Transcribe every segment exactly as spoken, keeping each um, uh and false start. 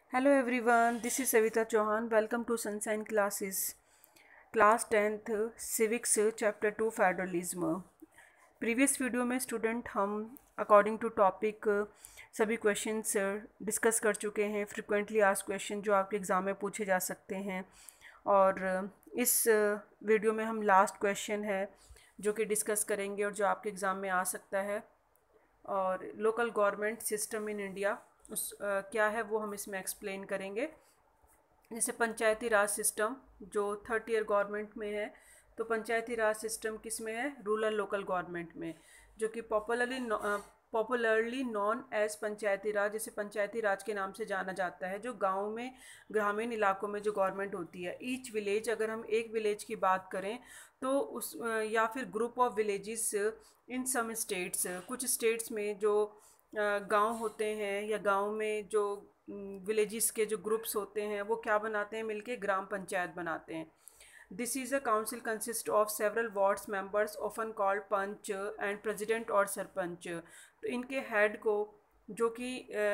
Hello everyone, this is Savita Chauhan. Welcome to Sunshine Classes. Class tenth Civics Chapter two Federalism. Previous video में student हम according to topic सभी questions discuss कर चुके हैं. Frequently asked question जो आपके exam में पूछे जा सकते हैं. और इस वीडियो में हम लास्ट क्वेश्चन है जो कि डिस्कस करेंगे और जो आपके एग्ज़ाम में आ सकता है. और local government system in India उस आ, क्या है वो हम इसमें एक्सप्लेन करेंगे. जैसे पंचायती राज सिस्टम जो थर्ड ईयर गवर्नमेंट में है, तो पंचायती राज सिस्टम किस में है? रूरल लोकल गवर्नमेंट में, जो कि popularly popularly known as Panchayati Raj, जैसे पंचायती राज के नाम से जाना जाता है, जो गांव में ग्रामीण इलाकों में जो गवर्नमेंट होती है. ईच विलेज, अगर हम एक विलेज की बात करें तो उस या फिर group of villages in some states, कुछ स्टेट्स में जो गांव होते हैं या गांव में जो विलेजेस के जो ग्रुप्स होते हैं वो क्या बनाते हैं? मिलके ग्राम पंचायत बनाते हैं. This is a council consist of several wards members often called panch and president और सरपंच. तो इनके हेड को, जो कि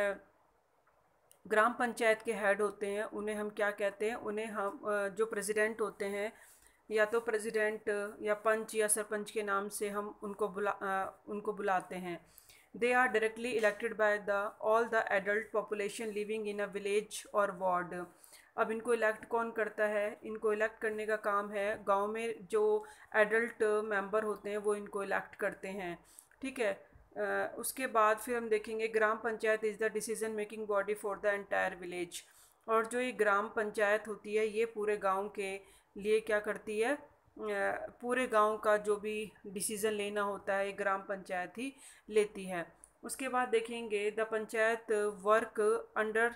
ग्राम पंचायत के हेड होते हैं, उन्हें हम क्या कहते हैं? उन्हें हम जो प्रेसिडेंट होते हैं या तो प्रेसिडेंट या पंच या सरपंच के नाम से हम उनको बुला उनको बुलाते हैं. They are directly elected by the all the adult population living in a village or ward. अब इनको इलेक्ट कौन करता है? इनको इलेक्ट करने का काम है गांव में जो एडल्ट मेंबर होते हैं वो इनको इलेक्ट करते हैं. ठीक है. uh, उसके बाद फिर हम देखेंगे Gram Panchayat is the decision making body for the entire village. और जो ये ग्राम पंचायत होती है ये पूरे गांव के लिए क्या करती है? पूरे गांव का जो भी डिसीज़न लेना होता है ये ग्राम पंचायत ही लेती है. उसके बाद देखेंगे the panchayat work under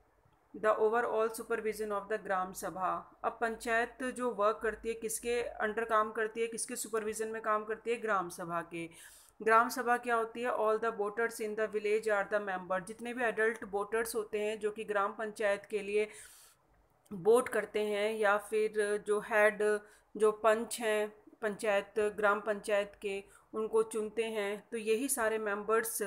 the overall supervision of the Gram Sabha. अब पंचायत जो वर्क करती है किसके अंडर काम करती है, किसके सुपरविजन में काम करती है? ग्राम सभा के. ग्राम सभा क्या होती है? All the voters in the village are the member. जितने भी एडल्ट वोटर्स होते हैं जो कि ग्राम पंचायत के लिए वोट करते हैं, या फिर जो हेड जो पंच हैं पंचायत ग्राम पंचायत के, उनको चुनते हैं, तो यही सारे मेंबर्स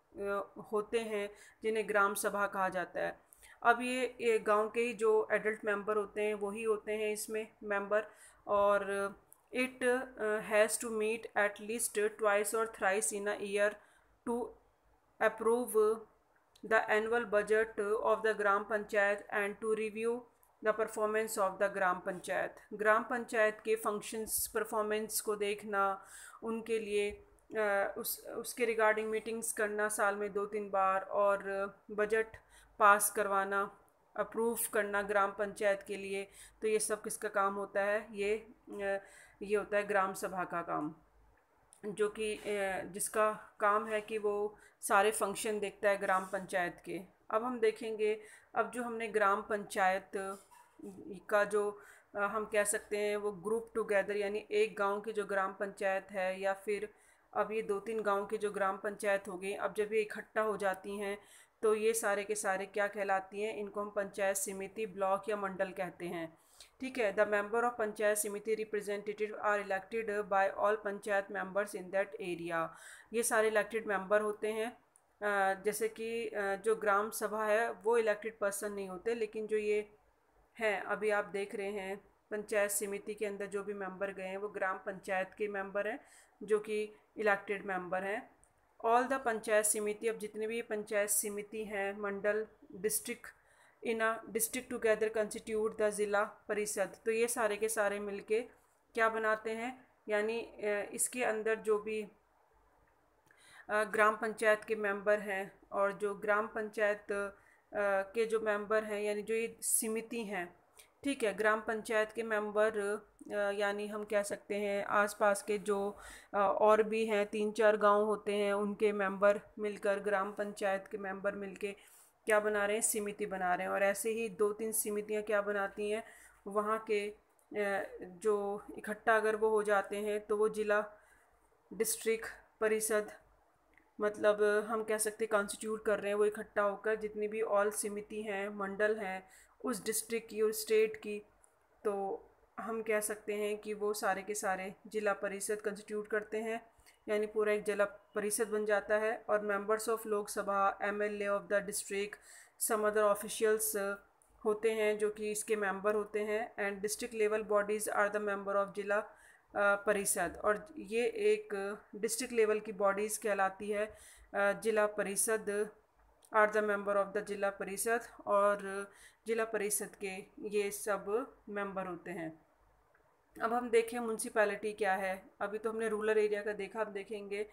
होते हैं जिन्हें ग्राम सभा कहा जाता है. अब ये, ये गांव के ही जो एडल्ट मेंबर होते हैं वही होते हैं इसमें मेंबर. और it has to meet at least twice और thrice in a year to approve the annual budget of the Gram Panchayat and to review the performance of the Gram Panchayat. Gram Panchayat के फंक्शंस परफॉर्मेंस को देखना, उनके लिए uh, उस उसके रिगार्डिंग मीटिंग्स करना साल में दो तीन बार, और बजट पास करवाना, अप्रूव करना ग्राम पंचायत के लिए. तो ये सब किसका काम होता है? ये uh, ये होता है ग्राम सभा का काम, जो कि uh, जिसका काम है कि वो सारे फंक्शन देखता है ग्राम पंचायत के. अब हम देखेंगे, अब जो हमने ग्राम पंचायत का जो हम कह सकते हैं वो ग्रुप टुगेदर, यानी एक गांव की जो ग्राम पंचायत है, या फिर अब ये दो तीन गांव की जो ग्राम पंचायत हो गई, अब जब ये इकट्ठा हो जाती हैं तो ये सारे के सारे क्या कहलाती हैं? इनको हम पंचायत समिति, ब्लॉक या मंडल कहते हैं. ठीक है. The member of Panchayat Samiti representative are elected by all panchayat members in that area. ये सारे इलेक्टेड मेंबर होते हैं. जैसे कि जो ग्राम सभा है वो इलेक्टेड पर्सन नहीं होते, लेकिन जो ये हैं अभी आप देख रहे हैं पंचायत समिति के अंदर जो भी मेंबर गए हैं वो ग्राम पंचायत के मेंबर हैं जो कि इलेक्टेड मेंबर हैं. ऑल द पंचायत समिति, अब जितनी भी पंचायत समिति हैं, mandal, district, in a district together constitute the Zila Parishad. तो ये सारे के सारे मिलके क्या बनाते हैं? यानी इसके अंदर जो भी ग्राम पंचायत के मेंबर हैं और जो ग्राम पंचायत के जो मेंबर हैं, यानी जो ये समिति हैं, ठीक है, ग्राम पंचायत के मेंबर, यानी हम कह सकते हैं आसपास के जो और भी हैं, तीन चार गांव होते हैं, उनके मेंबर मिलकर, ग्राम पंचायत के मेंबर मिलके क्या बना रहे हैं? समिति बना रहे हैं. और ऐसे ही दो तीन समितियां क्या बनाती हैं? वहाँ के जो इकट्ठा अगर वो हो जाते हैं तो वो जिला, डिस्ट्रिक्ट परिषद, मतलब हम कह सकते हैं कॉन्स्टिट्यूट कर रहे हैं, वो इकट्ठा होकर जितनी भी ऑल समिति हैं, मंडल हैं उस डिस्ट्रिक्ट की, उस स्टेट की, तो हम कह सकते हैं कि वो सारे के सारे जिला परिषद कंस्टिट्यूट करते हैं. यानी पूरा एक जिला परिषद बन जाता है। और members of Lok Sabha, MLA of the district, some other officials होते हैं जो कि इसके मेंबर होते हैं। And district level bodies are the member of Zila Parishad, और ये एक डिस्ट्रिक्ट लेवल की बॉडीज़ कहलाती है। Zila Parishad are the member of the Zila Parishad, और जिला परिषद के ये सब मेंबर होते हैं। अब हम देखें म्यूनसिपैलिटी क्या है। अभी तो हमने रूरल एरिया का देखा, अब देखेंगे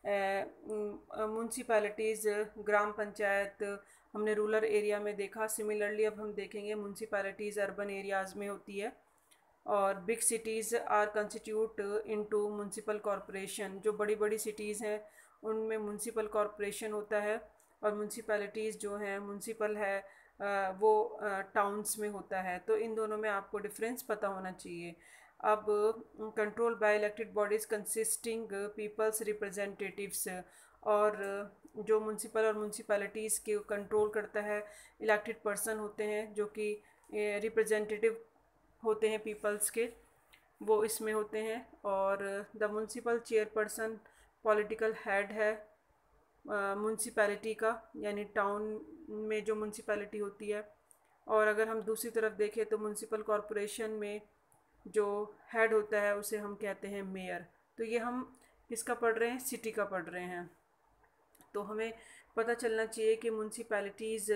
म्यूनसिपैलिटीज़, ग्राम पंचायत हमने रूरल एरिया में देखा। सिमिलरली अब हम देखेंगे म्यूनसिपैलिटीज़ अर्बन एरियाज़ में होती है। और big cities are constitute into municipal corporation, जो बड़ी बड़ी सिटीज़ हैं उनमें म्यूनसिपल कॉरपोरेशन होता है। और म्यूनसिपैलिटीज़ जो हैं, म्यूनसिपल है वो टाउन्स में होता है। तो इन दोनों में आपको डिफरेंस पता होना चाहिए। अब control by elected bodies consisting peoples representatives, और जो म्यूनसिपल और म्यूनसिपैलिटीज़ के कंट्रोल करता है इलेक्टेड पर्सन होते हैं जो कि रिप्रेजेंटेटिव होते हैं पीपल्स के, वो इसमें होते हैं। और the municipal chairperson political head है म्यूनसिपैलिटी का, यानी टाउन में जो म्यूनसिपैलिटी होती है। और अगर हम दूसरी तरफ देखें तो म्यूनसिपल कॉरपोरेशन में जो हेड होता है उसे हम कहते हैं मेयर। तो ये हम किसका पढ़ रहे हैं, सिटी का पढ़ रहे हैं। तो हमें पता चलना चाहिए कि म्यूनसिपैलिटीज़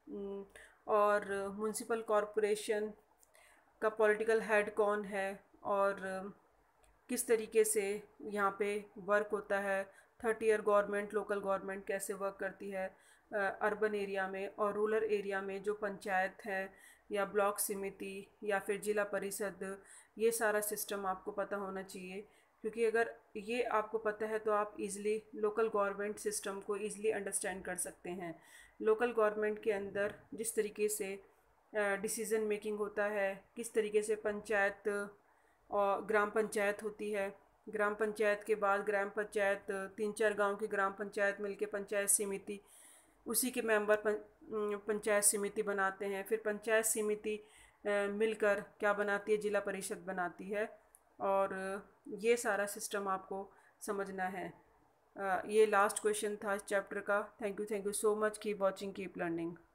और म्यूनसिपल कॉरपोरेशन का पॉलिटिकल हेड कौन है, और किस तरीके से यहाँ पे वर्क होता है। Third tier government, local government कैसे वर्क करती है अर्बन एरिया में, और रूरल एरिया में जो पंचायत है या ब्लॉक समिति या फिर जिला परिषद, ये सारा सिस्टम आपको पता होना चाहिए। क्योंकि अगर ये आपको पता है तो आप इजीली लोकल गवर्नमेंट सिस्टम को इजीली अंडरस्टैंड कर सकते हैं। लोकल गवर्नमेंट के अंदर जिस तरीके से डिसीज़न मेकिंग होता है, किस तरीके से पंचायत और ग्राम पंचायत होती है, ग्राम पंचायत के बाद ग्राम पंचायत, तीन चार गांव की ग्राम पंचायत मिलके पंचायत समिति, उसी के मेंबर पंचायत समिति बनाते हैं। फिर पंचायत समिति मिलकर क्या बनाती है, जिला परिषद बनाती है। और ये सारा सिस्टम आपको समझना है। ये लास्ट क्वेश्चन था इस चैप्टर का। Thank you thank you so much. Keep watching, keep learning.